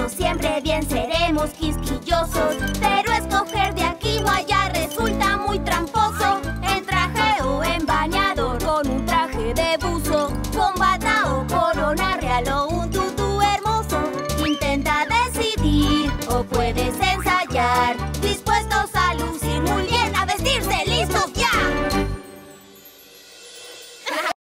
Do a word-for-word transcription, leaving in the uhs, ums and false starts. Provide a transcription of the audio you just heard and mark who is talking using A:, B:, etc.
A: Todos siempre bien seremos quisquillosos, pero escoger de aquí o allá resulta muy tramposo. En traje o en bañador, con un traje de buzo, con bata o corona real o un tutú hermoso. Intenta decidir o puedes ensayar.